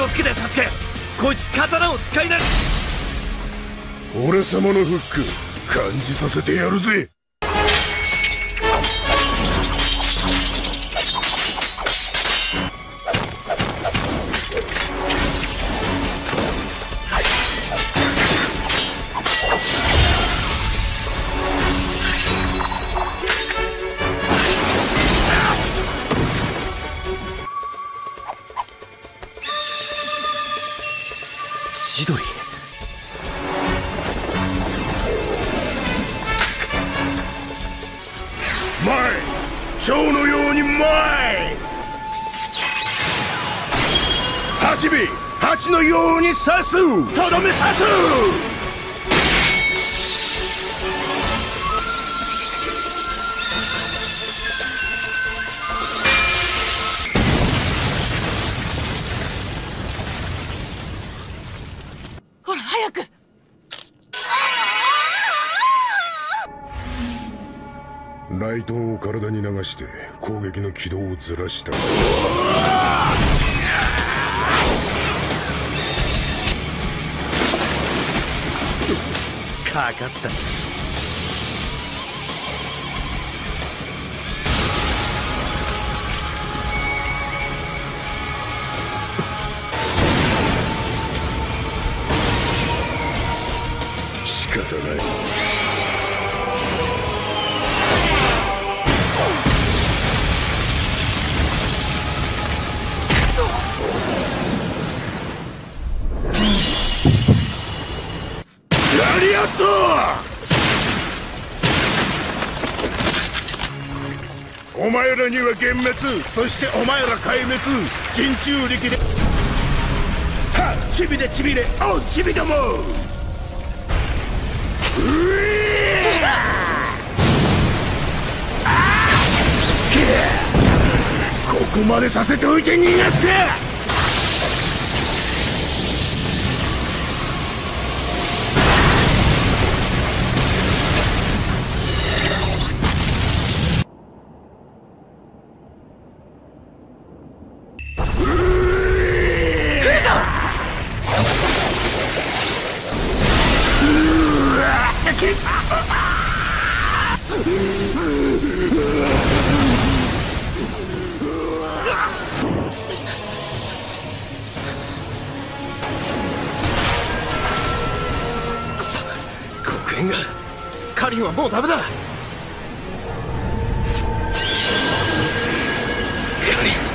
つけてサスケ、こいつ刀を使いな。 俺様のフック感じさせてやるぜ。 千鳥。 前、蝶のように前。八尾、蜂のように刺す。とどめ刺す。 ほら早く。 ライトンを体に流して攻撃の軌道をずらした。 かかった。 仕方ない。やりやった。お前らには幻滅、そしてお前ら壊滅。人中力ではっちびれちびれ、おちびども。ここまでさせておいて逃がすか。 黒煙が。カリンはもうダメだ。カリン。